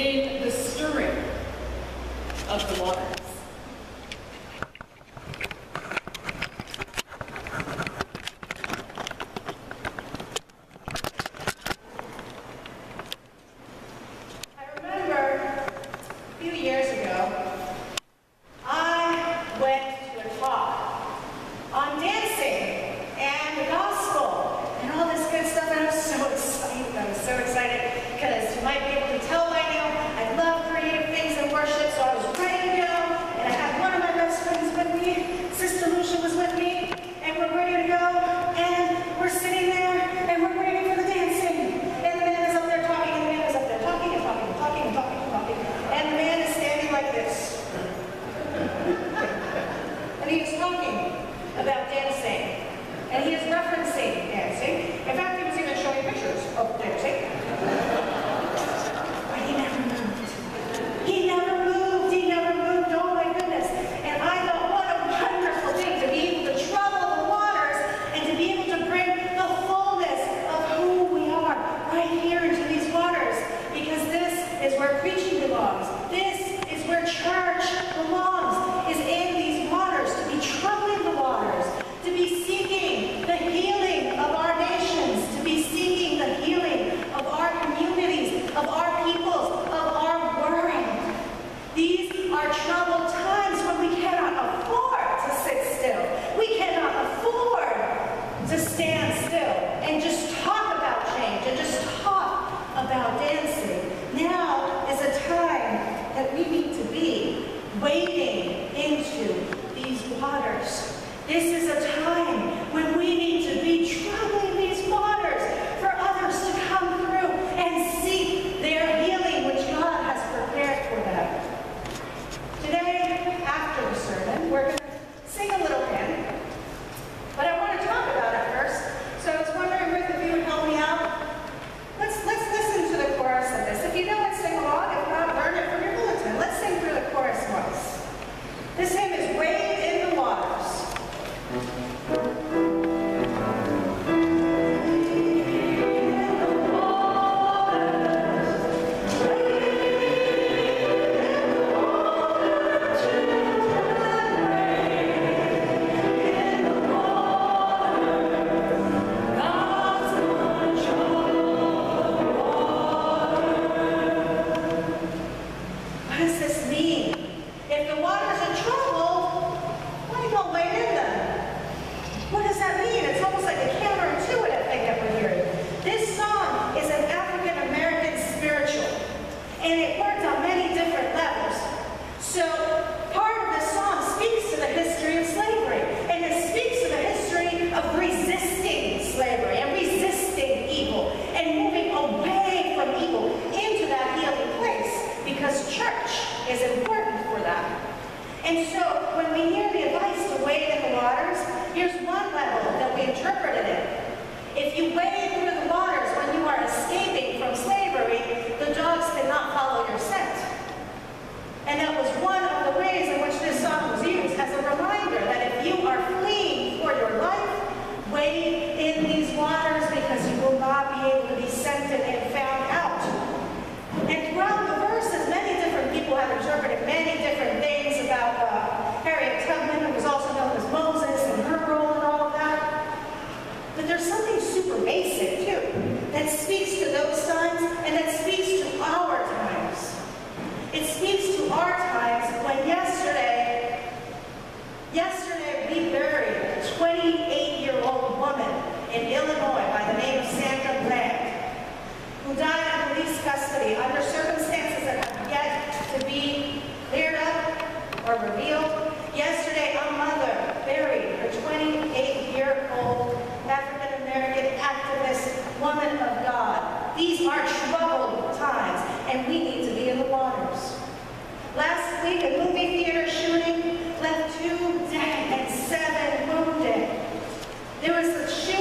in the stirring of the waters.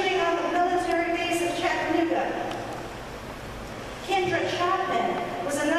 Kendra Chapman was a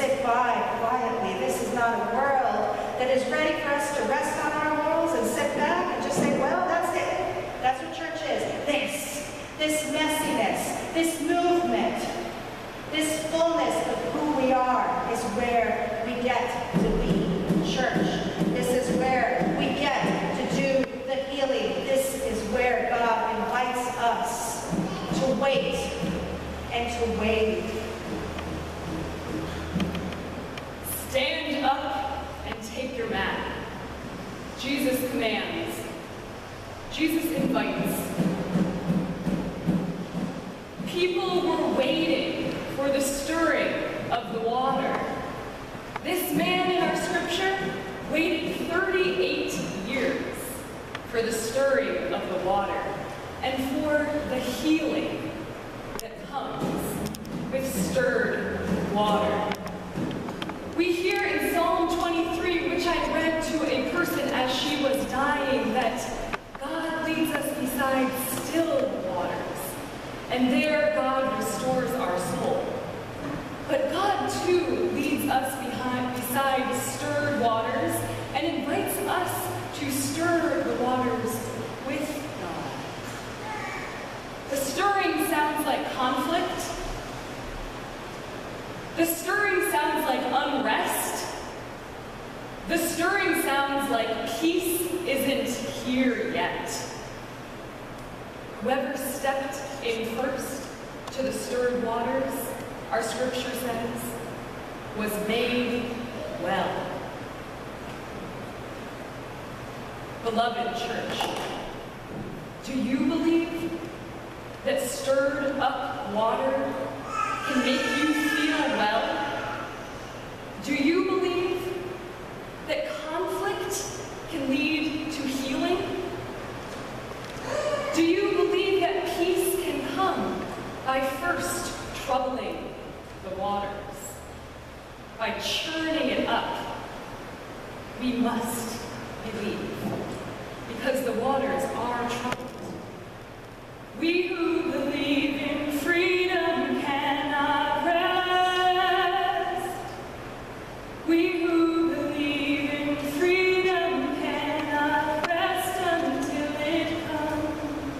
sit by quietly. This is not a world that is ready for us to rest on our laurels and sit back and just say, well, that's it. That's what church is. This messiness, this movement, this fullness of who we are is where we get to be church. This is where we get to do the healing. This is where God invites us to wait and to wade. Stand up and take your mat. Jesus commands. Jesus invites. People were waiting for the stirring of the water. This man in our scripture waited 38 years for the stirring of the water and for the healing that comes with stirred water. We hear in Psalm 23, which I read to a person as she was dying, that God leads us beside still waters, and there God restores our soul. But God too leads us beside stirred waters and invites us to stir the waters with God. The stirring sounds like conflict. The stirring sounds like unrest. The stirring sounds like peace isn't here yet. Whoever stepped in first to the stirred waters, our scripture says, was made well. Beloved church, do you believe that stirred up water can make you feel well? Do you believe that conflict can lead to healing? Do you believe that peace can come by first troubling the waters, by churning it up? We must believe, because the waters are troubled. We who believe in freedom cannot rest. We who believe in freedom cannot rest until it comes.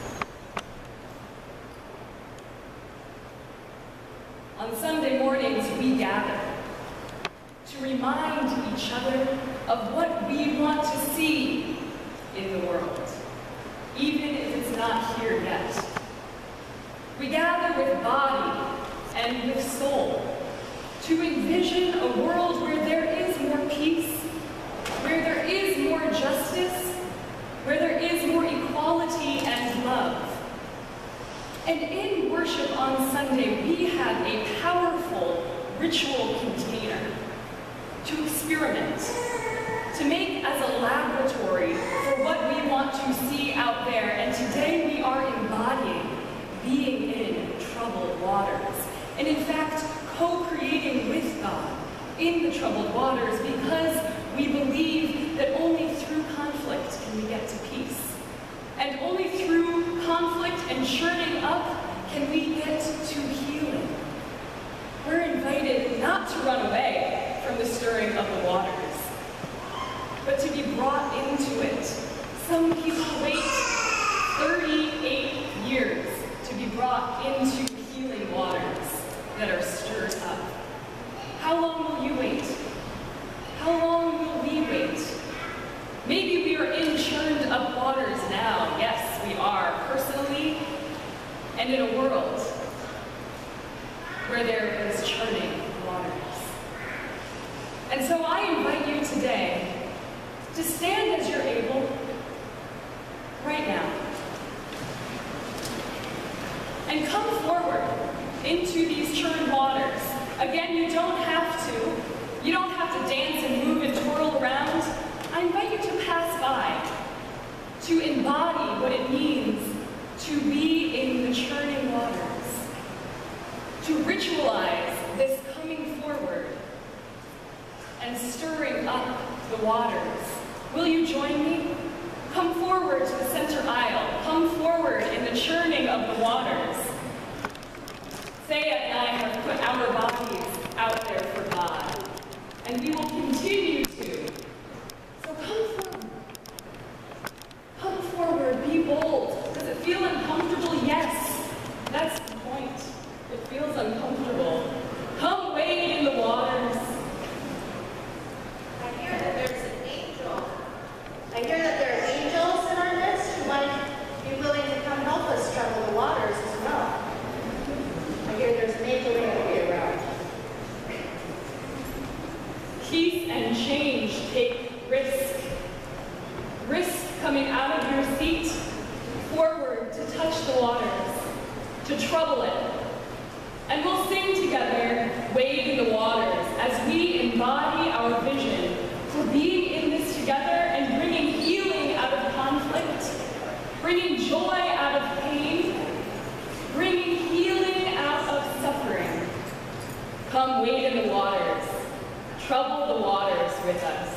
On Sunday mornings, we gather to remind each other of what we want to see in the world, even if it's not here yet. We gather with body and with soul to envision a world where there is more peace, where there is more justice, where there is more equality and love. And in worship on Sunday, we have a powerful ritual container to experiment, to make as a laboratory for what we want to see out there. And today we are embodying being in troubled waters. And in fact, co-creating with God in the troubled waters, because we believe that only through conflict can we get to peace. And only through conflict and churning up can we get to healing. We're invited not to run away from the stirring of the waters, but to be brought into it. Some people wait 38 years to be brought into healing waters that are stirred up. How long will you wait? How long will we wait? Maybe we are in churned up waters now. Yes, we are, personally, and in a world where there is churning waters. And so I invite you today to stand as you're able right now and come forward into these churned waters. Again, you don't have to dance and move and twirl around. I invite you to pass by, to embody what it means to be in the churning waters, to ritualize this coming forward and stirring up the waters. Will you join me? Come forward to the center aisle. Come forward in the churning of the waters. Thea and I have put our bodies out there for God. and we will continue to. So come forward. Come forward, be bold. Does it feel uncomfortable? Yes. That's the point. It feels uncomfortable. Come wade in the waters. I hear that there's an angel. I hear that there are angels in our midst who might be willing to come help us travel the waters as well. I hear there's an angel energy around. Peace and change take risk. Risk coming out of your seat, forward to touch the waters, to trouble it. And we'll sing together, Wade in the Waters, as we embody our vision for being in this together and bringing healing out of conflict, bringing joy out of pain, bringing healing out of suffering. Come wade in the waters, trouble the waters with us.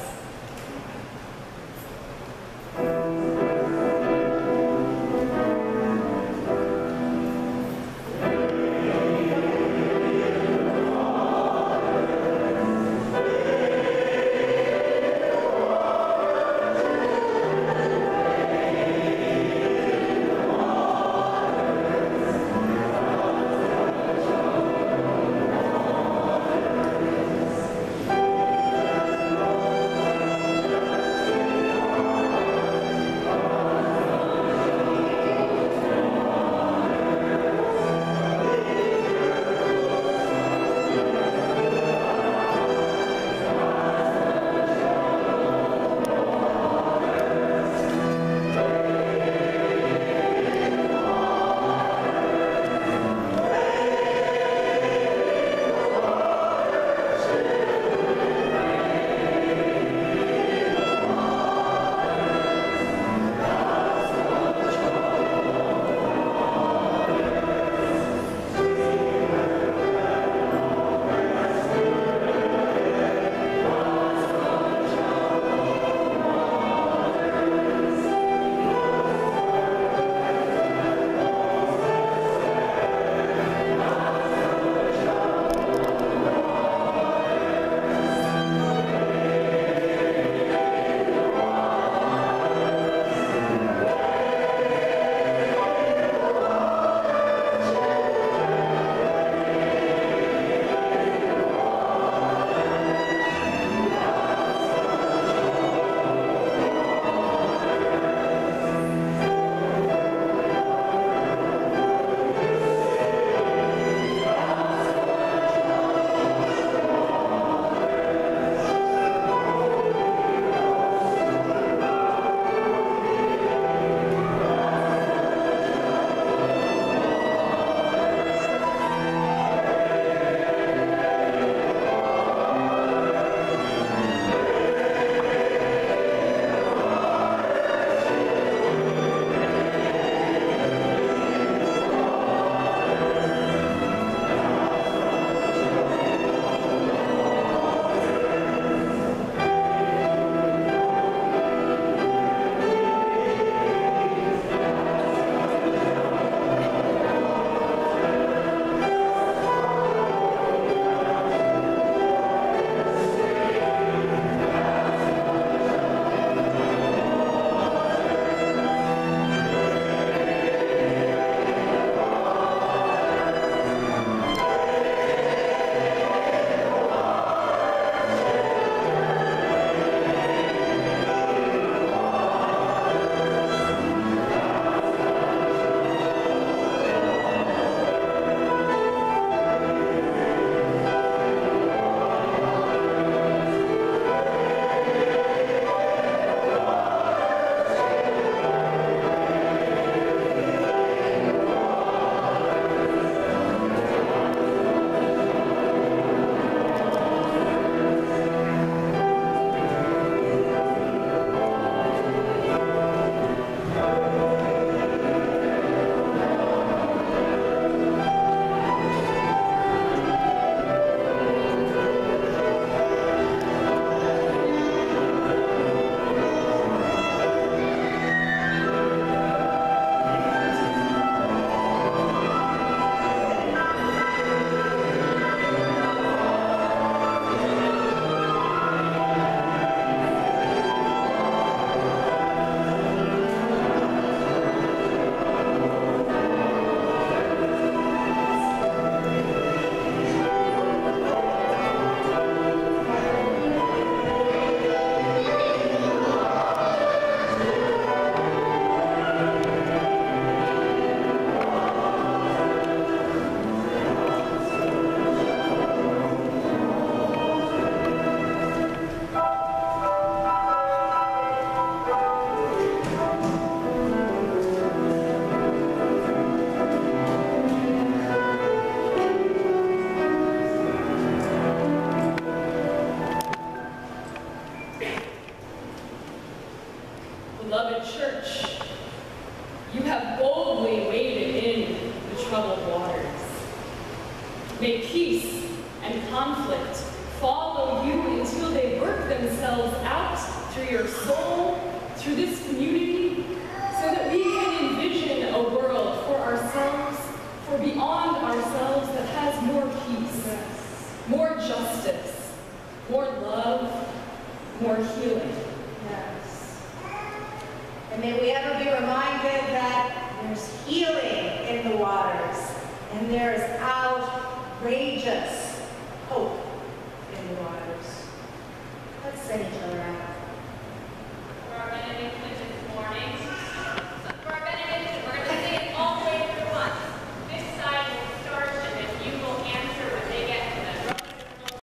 May peace and conflict follow you until they work themselves out through your soul, through this community, so that we can envision a world for ourselves, for beyond ourselves, that has more peace, more justice, more love, more healing. Yes. And may we ever be reminded that there's healing in the waters, and there is outrageous hope in the waters. Let's send each other out. For our benediction this morning,